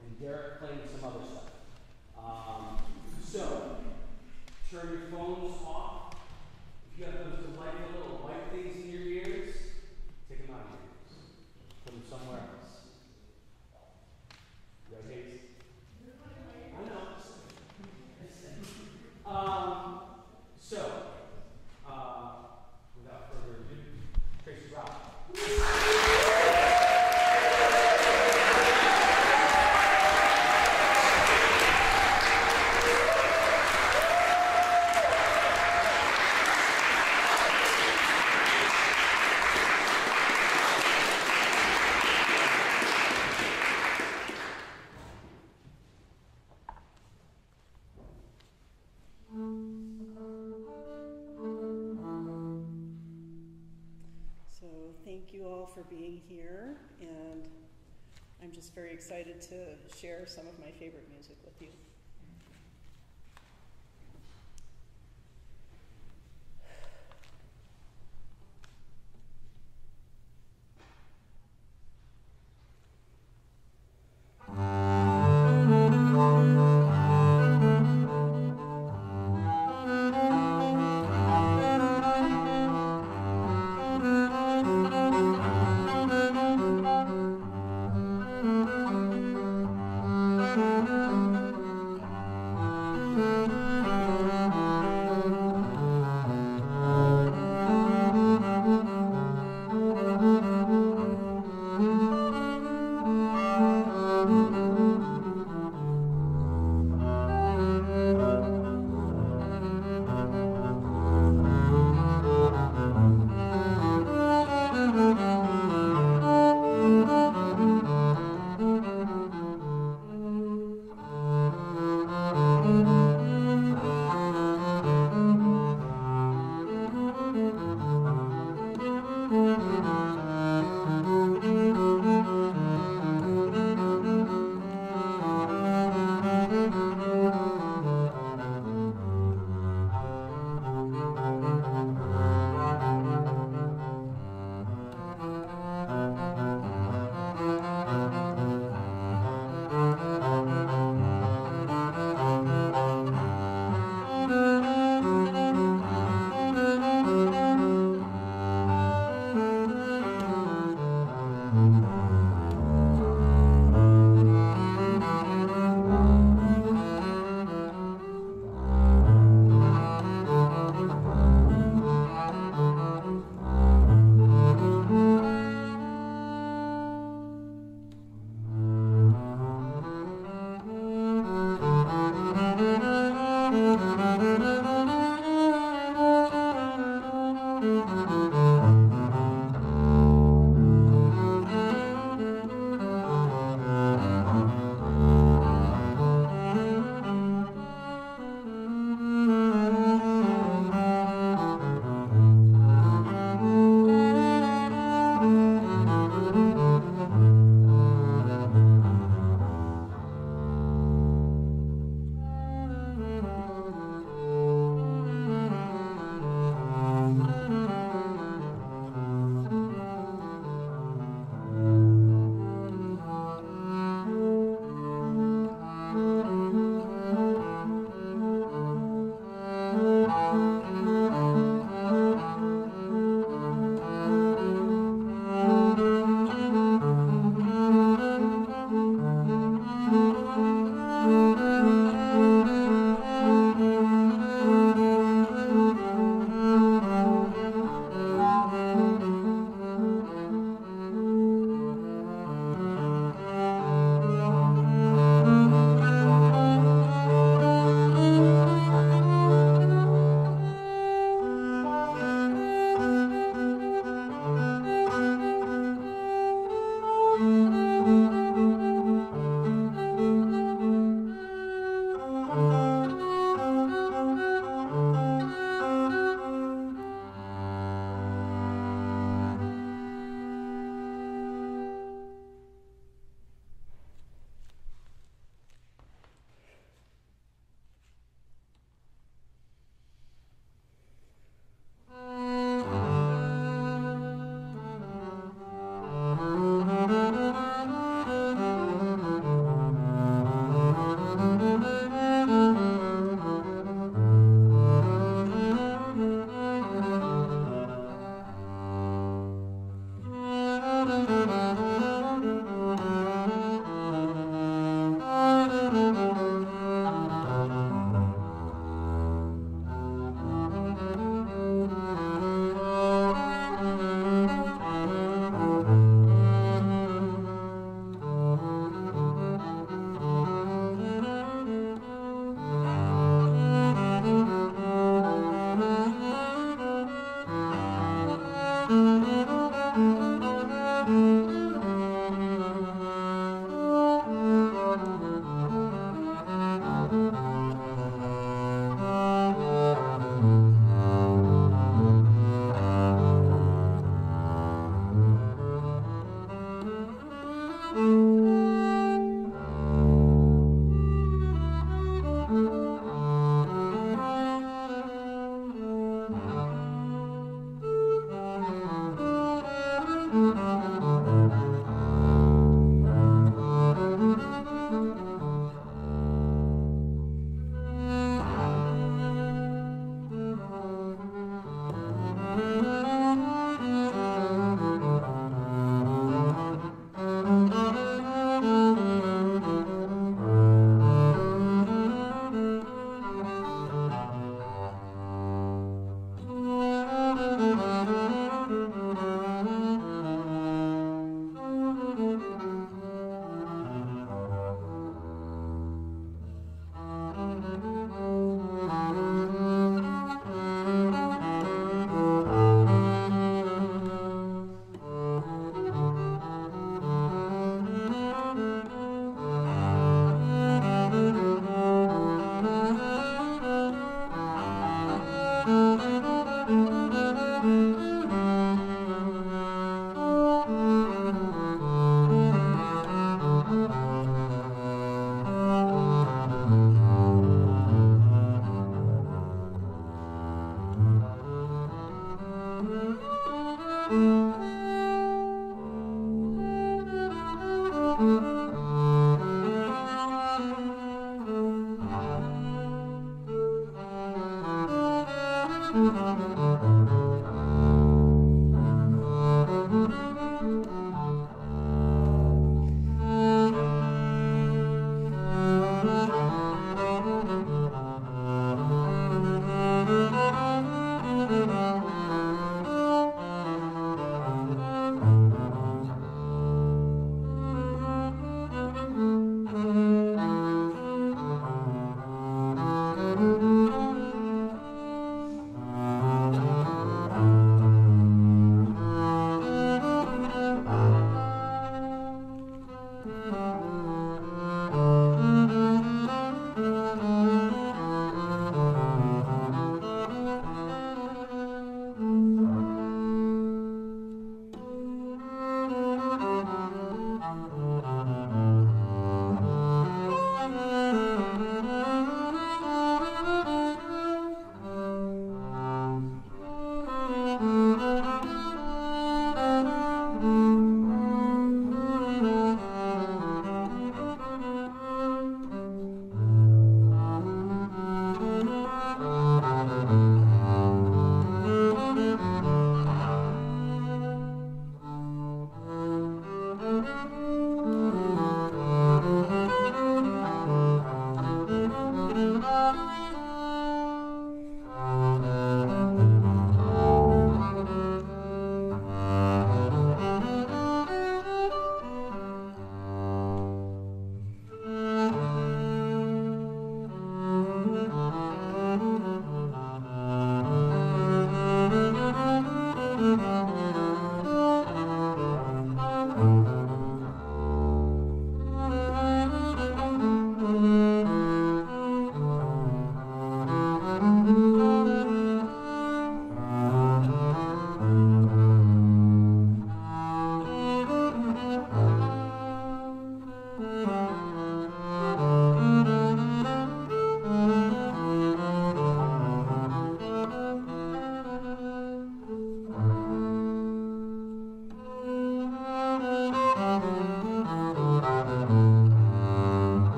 and Derek playing some other stuff. So, turn your phones off. If you have those delightful little white things in your ears, take them out of your ears. Put them somewhere else. Right? I know. Without further ado, Tracy Rock. Thank you all for being here, and I'm just very excited to share some of my favorite music with you.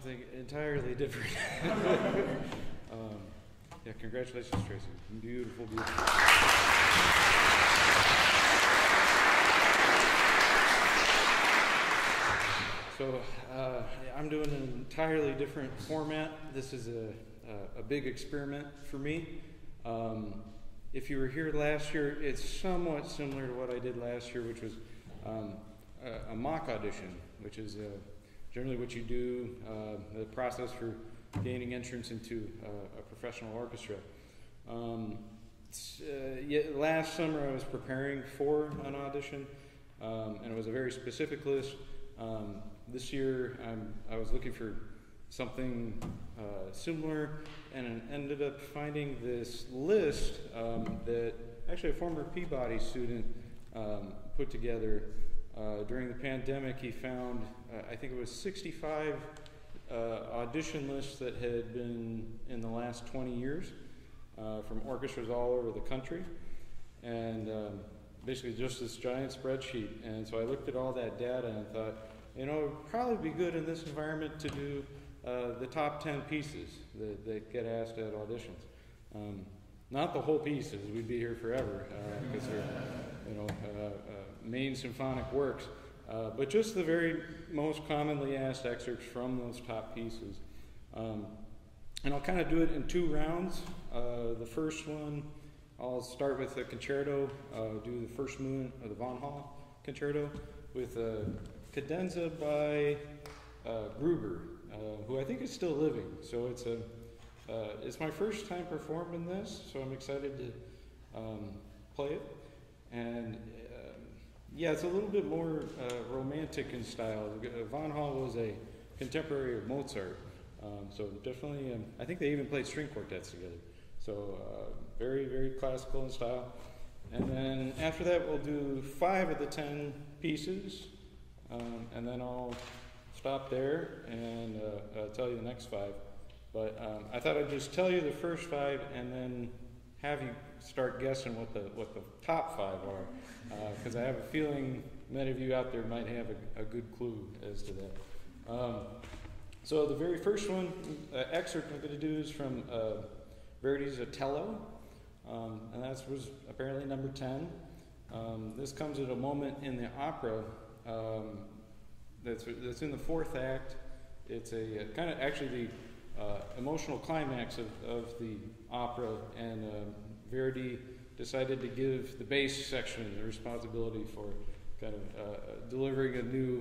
something entirely different. Yeah, congratulations, Tracy. Beautiful, beautiful. So I'm doing an entirely different format. This is a big experiment for me. If you were here last year, it's somewhat similar to what I did last year, which was a mock audition, which is generally what you do, the process for gaining entrance into a professional orchestra. Last summer I was preparing for an audition, and it was a very specific list. This year I was looking for something similar, and ended up finding this list that actually a former Peabody student put together. During the pandemic, he found, I think it was 65 audition lists that had been in the last 20 years from orchestras all over the country, and basically just this giant spreadsheet. And so I looked at all that data and thought, you know, it would probably be good in this environment to do the top 10 pieces that get asked at auditions. Not the whole pieces, we'd be here forever, because they're, you know, main symphonic works, but just the very most commonly asked excerpts from those top pieces. And I'll kind of do it in 2 rounds. The first one, I'll start with a concerto, do the First Movement of the Von Hall concerto with a cadenza by Gruber, who I think is still living. So it's my first time performing this, so I'm excited to play it. And yeah, it's a little bit more romantic in style. Von Hall was a contemporary of Mozart, so definitely, I think they even played string quartets together. So very, very classical in style. And then after that, we'll do 5 of the 10 pieces, and then I'll stop there and tell you the next 5. But I thought I'd just tell you the first 5 and then have you start guessing what the top 5 are, because I have a feeling many of you out there might have a good clue as to that. So the very first one, excerpt I'm going to do is from Verdi's Otello, and that was apparently number 10. This comes at a moment in the opera that's in the 4th act. It's a kind of actually the emotional climax of the opera, and Verdi decided to give the bass section the responsibility for kind of delivering a new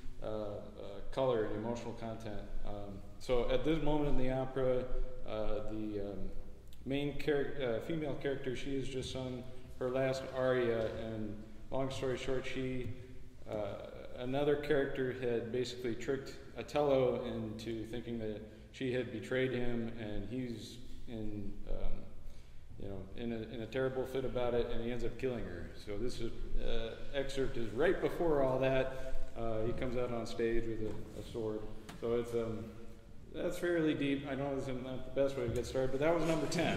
color and emotional content. So at this moment in the opera, the main female character, she has just sung her last aria, and long story short, another character had basically tricked Otello into thinking that she had betrayed him, and he's in a terrible fit about it, and he ends up killing her. So this excerpt is right before all that. He comes out on stage with a sword. So it's that's fairly deep. I know this is not the best way to get started, but that was number 10.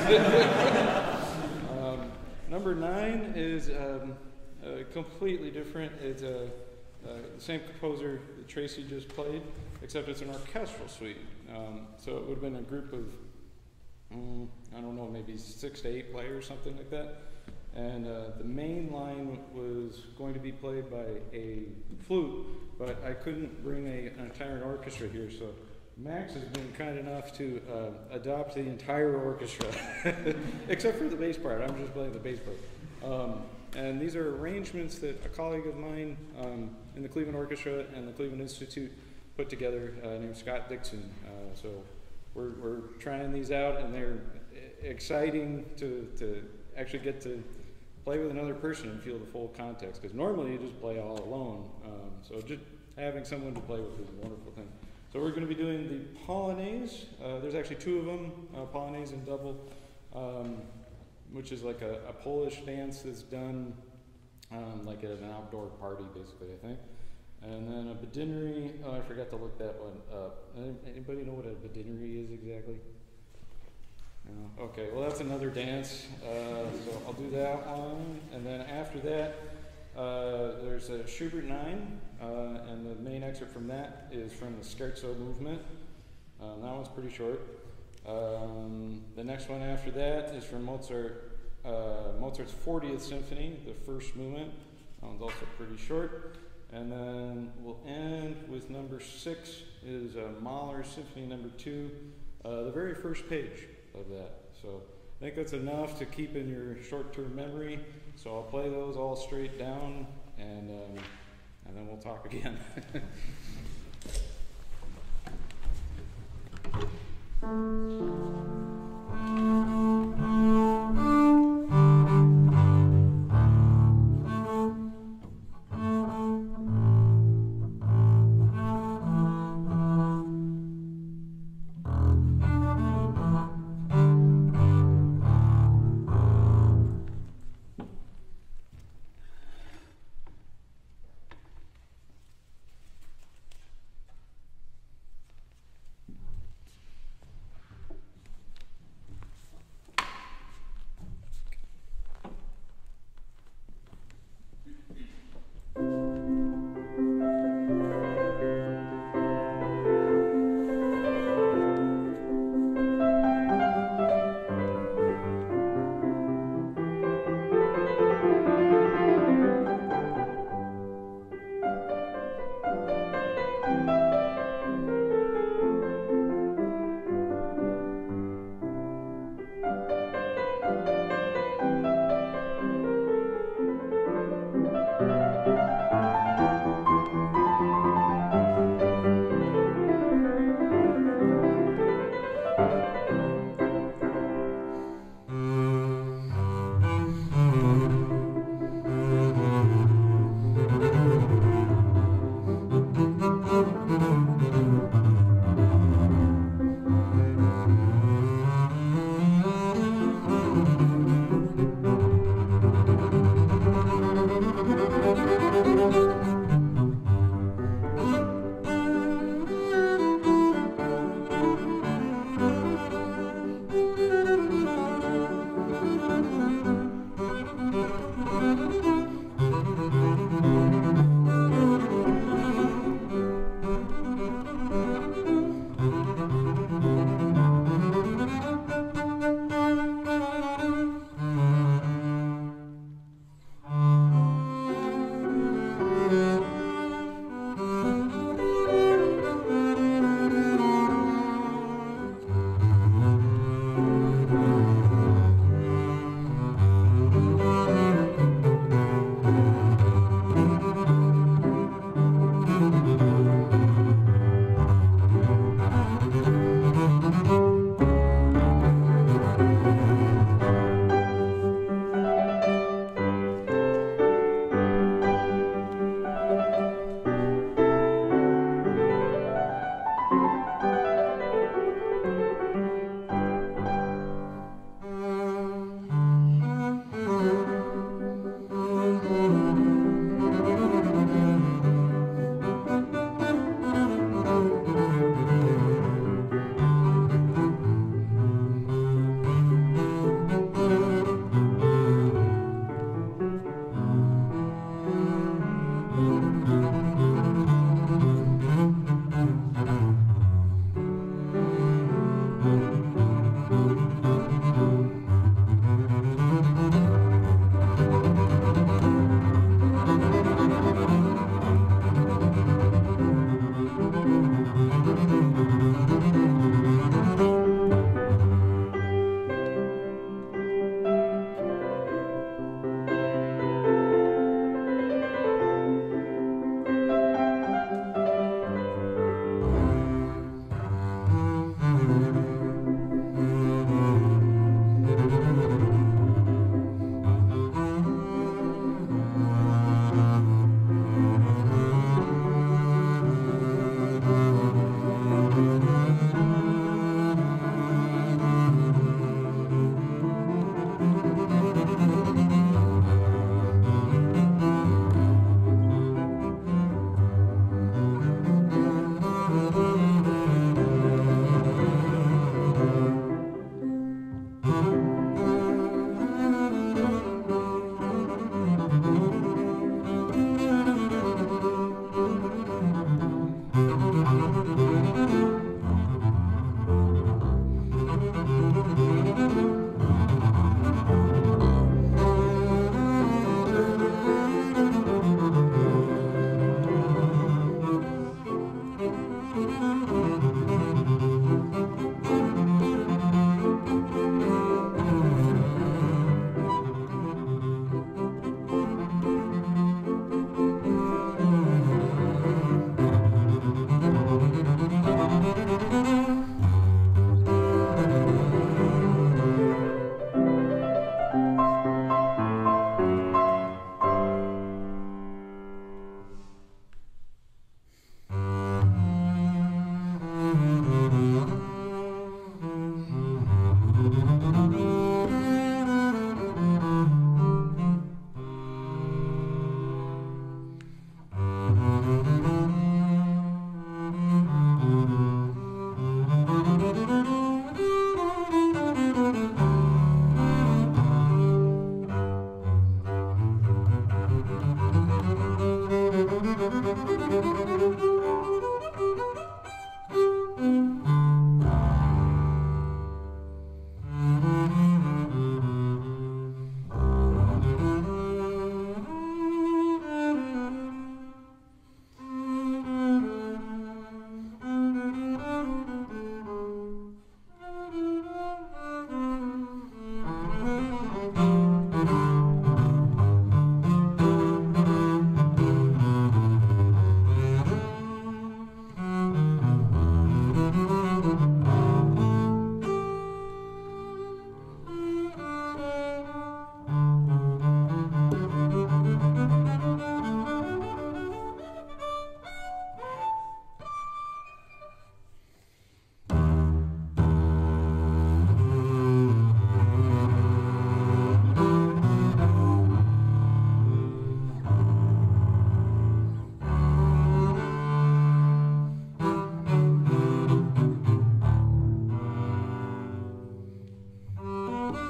Number 9 is completely different. It's the same composer that Tracy just played, except it's an orchestral suite. So it would have been a group of, I don't know, maybe 6 to 8 players, something like that. And the main line was going to be played by a flute, but I couldn't bring an entire orchestra here, so Max has been kind enough to adopt the entire orchestra, except for the bass part. I'm just playing the bass part. And these are arrangements that a colleague of mine in the Cleveland Orchestra and the Cleveland Institute put together, named Scott Dixon. So we're trying these out, and they're exciting to actually get to play with another person and feel the full context, because normally you just play all alone. So just having someone to play with is a wonderful thing. So we're going to be doing the Polonaise. There's actually 2 of them, Polonaise and double, which is like a Polish dance that's done like at an outdoor party, basically, I think. And then a Badinnery. Oh, I forgot to look that one up. Anybody know what a Badinnery is exactly? No? Okay, well that's another dance. So I'll do that one. And then after that, There's a Schubert 9, and the main excerpt from that is from the Scherzo movement. That one's pretty short. The next one after that is from Mozart's 40th Symphony, the first movement. That one's also pretty short. And then we'll end with number 6 is Mahler's Symphony number 2, the very first page of that. So I think that's enough to keep in your short-term memory. So I'll play those all straight down, and then we'll talk again.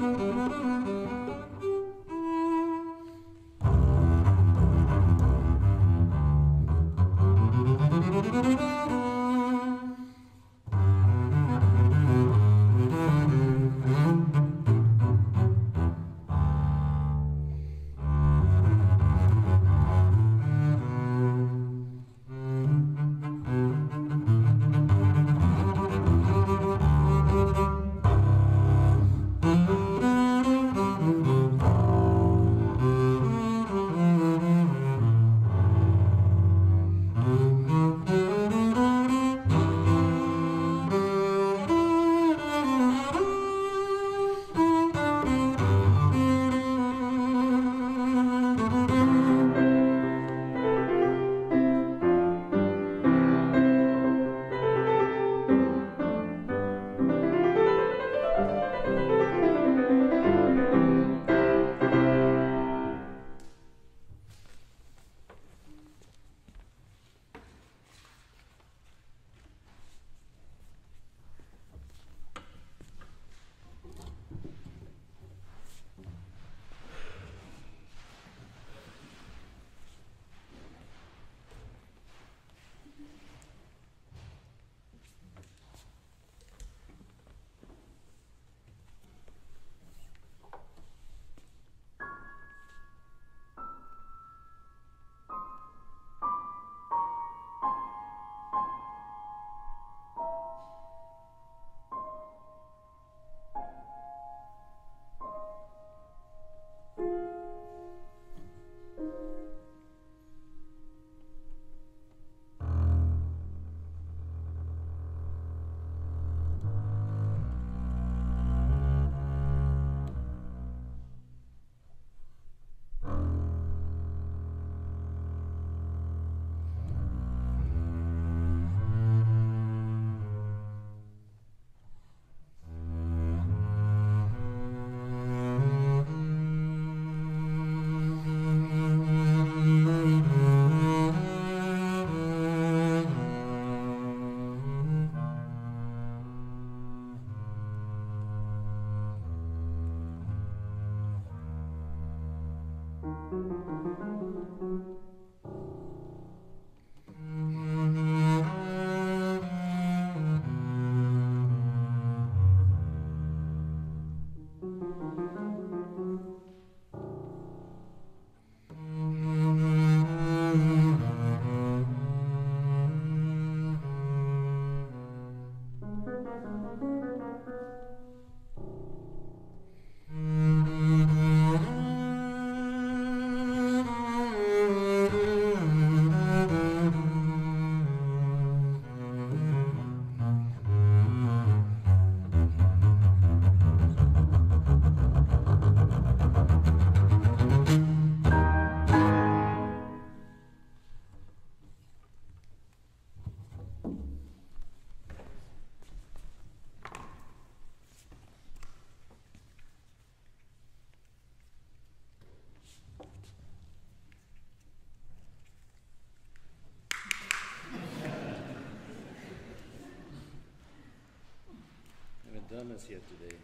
Done this yet today.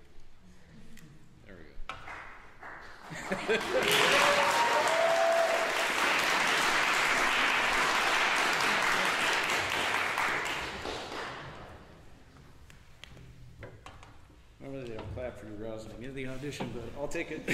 There we go. Normally they don't clap for you rousing into the audition, but I'll take it.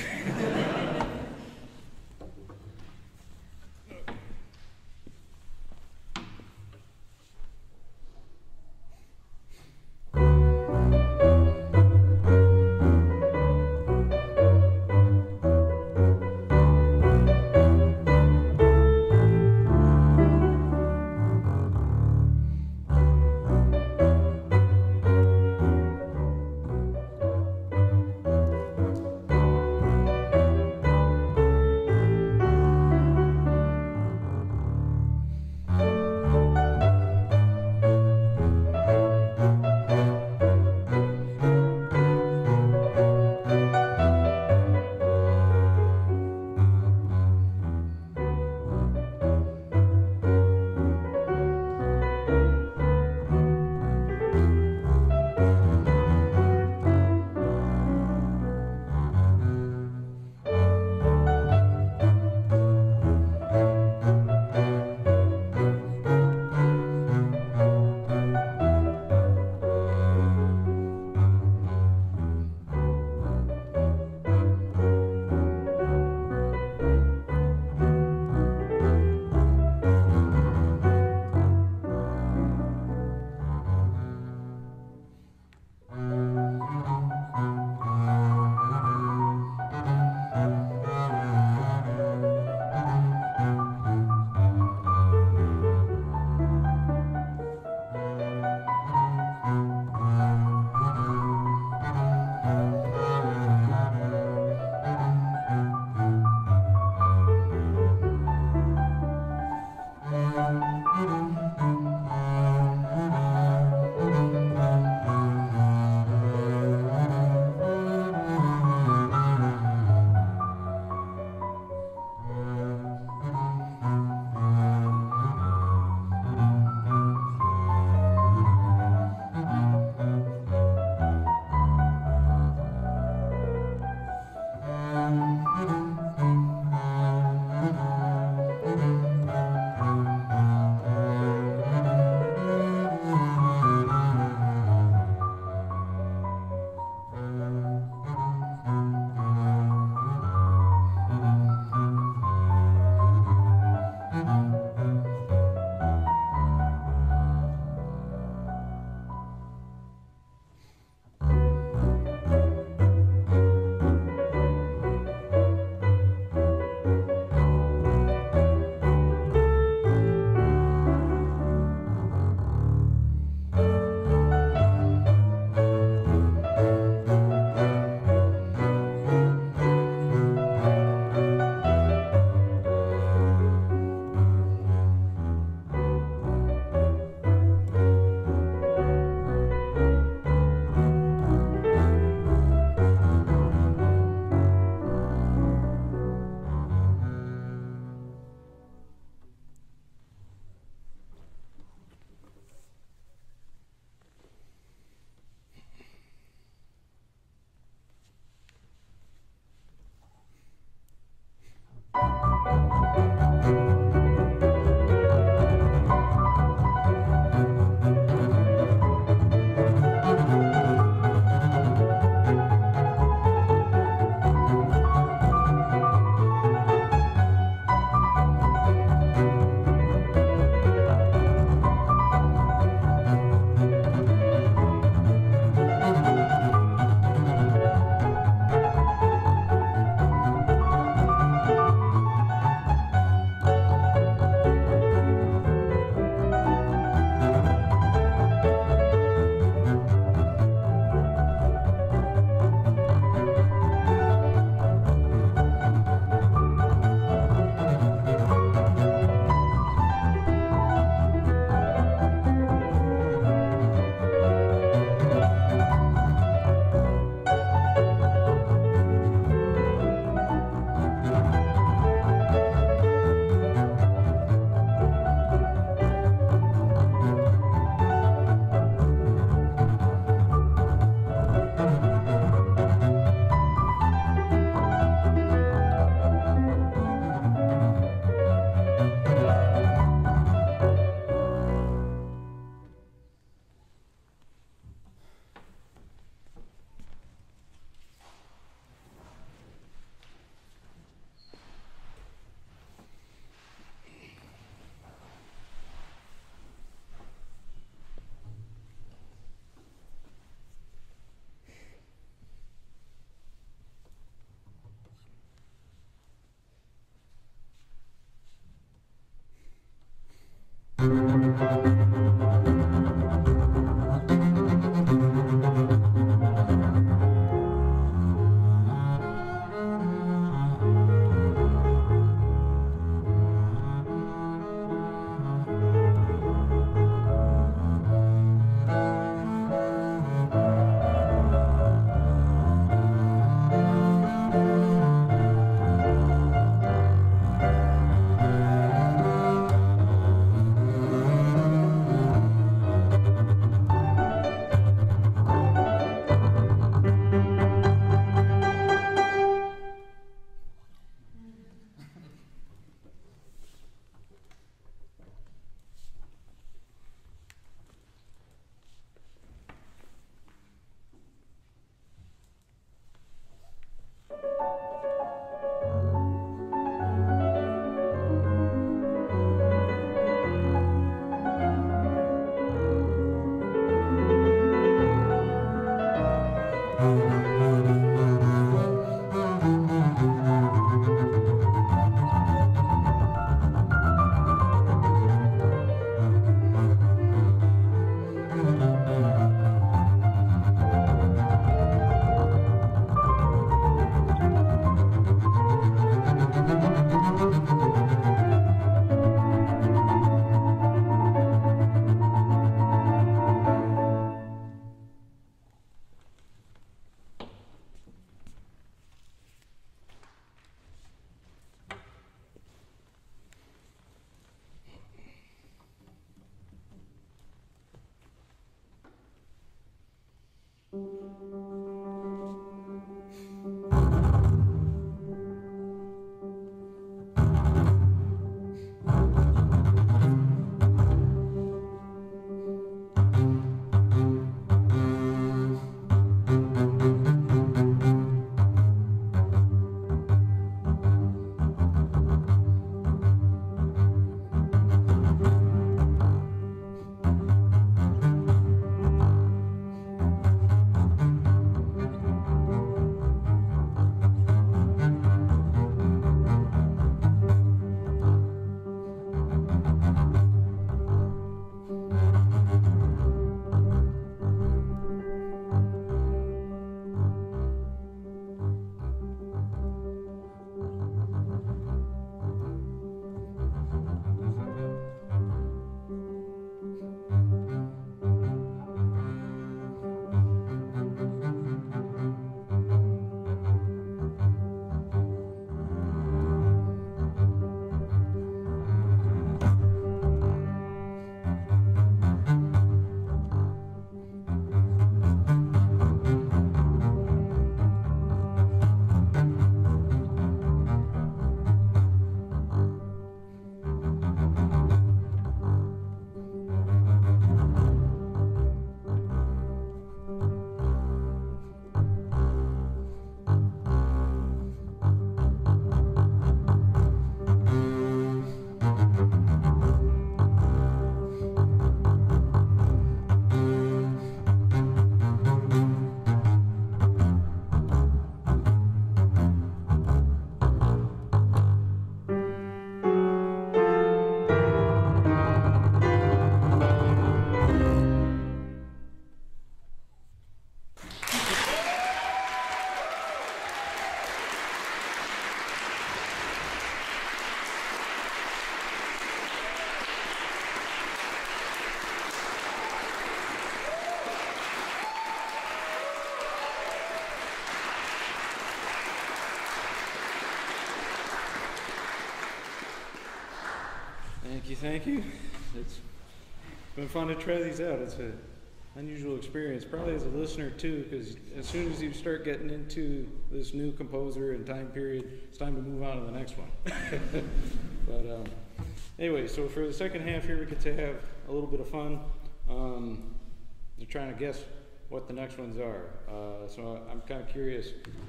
Thank you, thank you. It's been fun to try these out. It's an unusual experience, probably as a listener too, because as soon as you start getting into this new composer and time period, it's time to move on to the next one. But anyway, so for the second half here, we get to have a little bit of fun. They're trying to guess what the next ones are. So I'm kind of curious.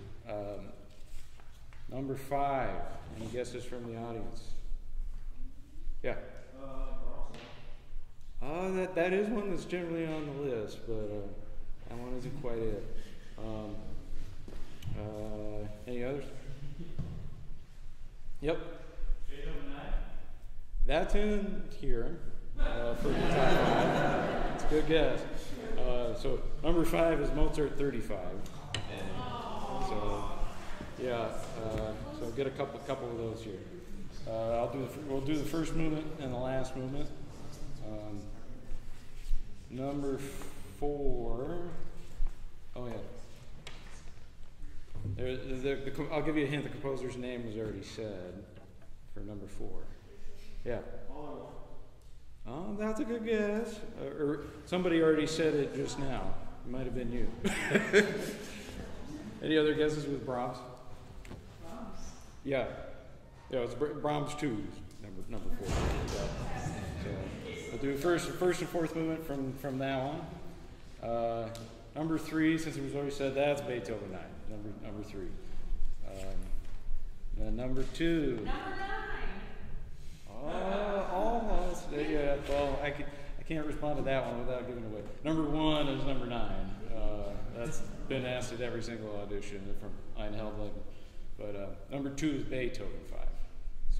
Number 5, any guesses from the audience? Yeah. That is one that's generally on the list, but that one isn't quite it. Any others? Yep. That's in here for the top 5. It's a good guess. So number 5 is Mozart 35. So yeah, so get a couple of those here. We'll do the first movement and the last movement. Number 4. Oh yeah. I'll give you a hint. The composer's name was already said for number 4. Yeah. Oh, that's a good guess. Or somebody already said it just now. It might have been you. Any other guesses with Brahms? Brahms. Yeah. Yeah, it's Brahms 2, number 4. So we'll do first and fourth movement from now on. Number 3, since it was already said, that's Beethoven 9. Number 3. Then number 2. Number 9. Almost. Yeah. Well, I can't respond to that one without giving away. Number 1 is number 9. That's been asked at every single audition from Ein Held. But number 2 is Beethoven 5. So,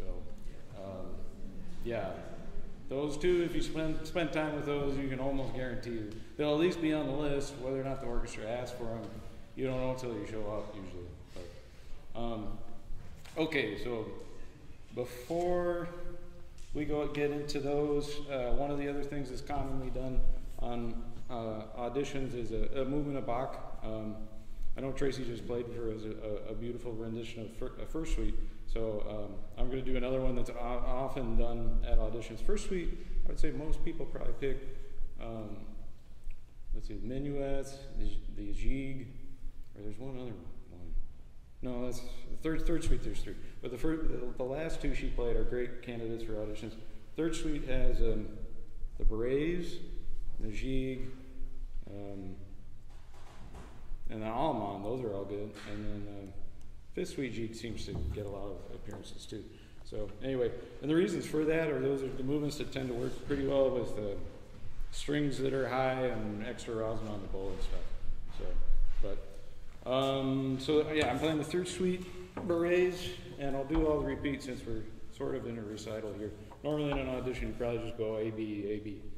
yeah. Those two, if you spend time with those, you can almost guarantee they'll at least be on the list. Whether or not the orchestra asks for them, you don't know until you show up usually. But, okay, so before we get into those, one of the other things that's commonly done on auditions is a movement of Bach. I know Tracy just played for us a beautiful rendition of First Suite, so I'm going to do another one that's often done at auditions. First Suite, I would say most people probably pick, let's see, Minuets, the Gigue, or there's one other one. No, that's the third Suite. There's 3, but the last 2 she played are great candidates for auditions. Third Suite has the Berets, the Gigue, and the Allemand. Those are all good. And then Fifth Suite Gigue seems to get a lot of appearances too. So anyway, and the reasons for that are those are the movements that tend to work pretty well with strings that are high and extra rosin on the bow and stuff. So yeah, I'm playing the Third Suite Berets, and I'll do all the repeats since we're sort of in a recital here. Normally in an audition, you probably just go A, B, A, B.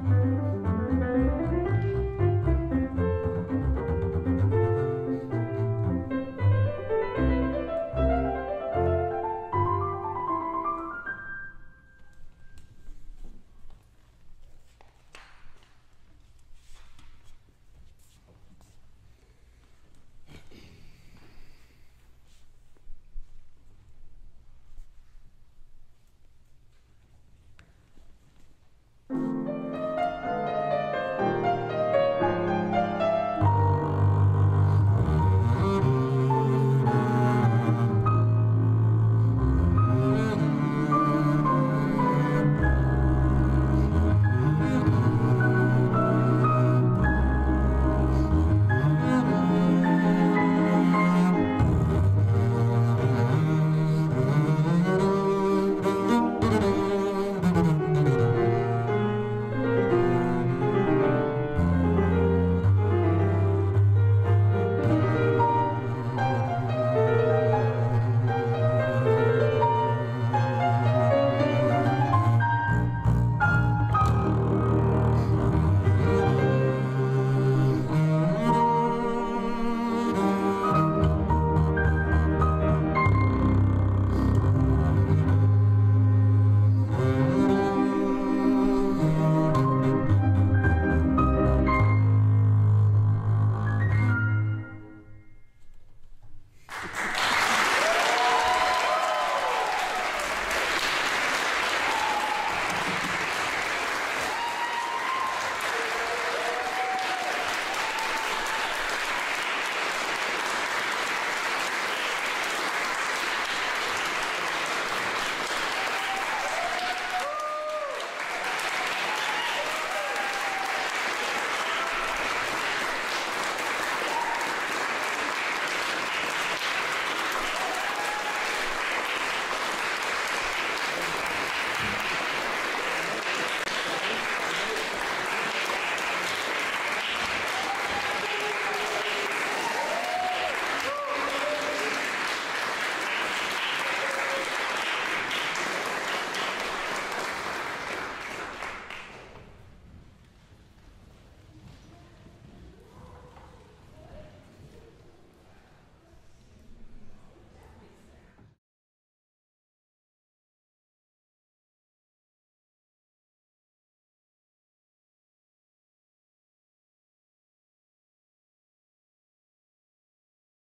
Thank